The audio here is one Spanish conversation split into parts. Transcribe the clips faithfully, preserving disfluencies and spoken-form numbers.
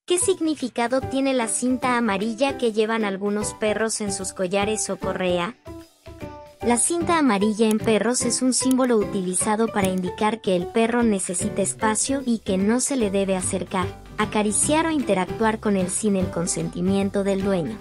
¿Qué significado tiene la cinta amarilla que llevan algunos perros en sus collares o correa? La cinta amarilla en perros es un símbolo utilizado para indicar que el perro necesita espacio y que no se le debe acercar, acariciar o interactuar con él sin el consentimiento del dueño.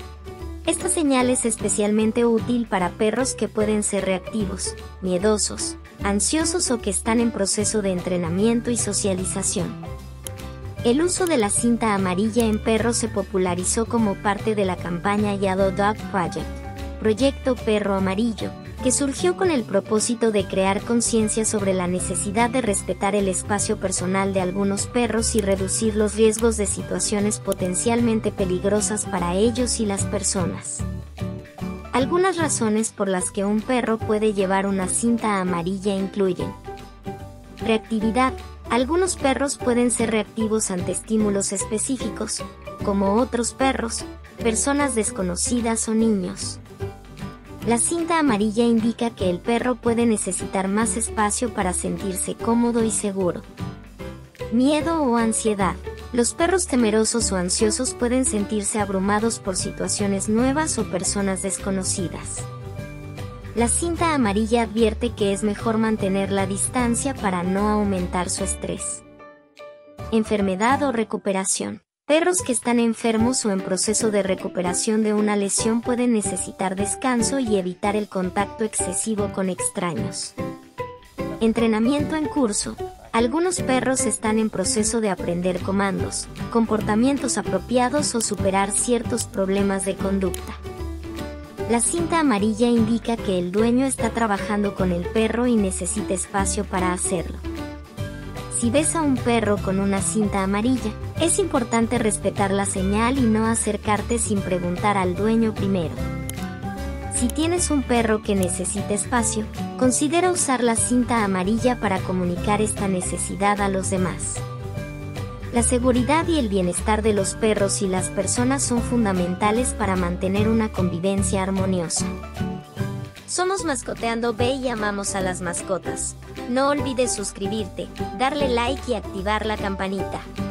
Esta señal es especialmente útil para perros que pueden ser reactivos, miedosos, ansiosos o que están en proceso de entrenamiento y socialización. El uso de la cinta amarilla en perros se popularizó como parte de la campaña Yellow Dog Project, Proyecto Perro Amarillo, que surgió con el propósito de crear conciencia sobre la necesidad de respetar el espacio personal de algunos perros y reducir los riesgos de situaciones potencialmente peligrosas para ellos y las personas. Algunas razones por las que un perro puede llevar una cinta amarilla incluyen: reactividad. Algunos perros pueden ser reactivos ante estímulos específicos, como otros perros, personas desconocidas o niños. La cinta amarilla indica que el perro puede necesitar más espacio para sentirse cómodo y seguro. Miedo o ansiedad. Los perros temerosos o ansiosos pueden sentirse abrumados por situaciones nuevas o personas desconocidas. La cinta amarilla advierte que es mejor mantener la distancia para no aumentar su estrés. Enfermedad o recuperación. Perros que están enfermos o en proceso de recuperación de una lesión pueden necesitar descanso y evitar el contacto excesivo con extraños. Entrenamiento en curso. Algunos perros están en proceso de aprender comandos, comportamientos apropiados o superar ciertos problemas de conducta. La cinta amarilla indica que el dueño está trabajando con el perro y necesita espacio para hacerlo. Si ves a un perro con una cinta amarilla, es importante respetar la señal y no acercarte sin preguntar al dueño primero. Si tienes un perro que necesita espacio, considera usar la cinta amarilla para comunicar esta necesidad a los demás. La seguridad y el bienestar de los perros y las personas son fundamentales para mantener una convivencia armoniosa. Somos Mascoteando B y amamos a las mascotas. No olvides suscribirte, darle like y activar la campanita.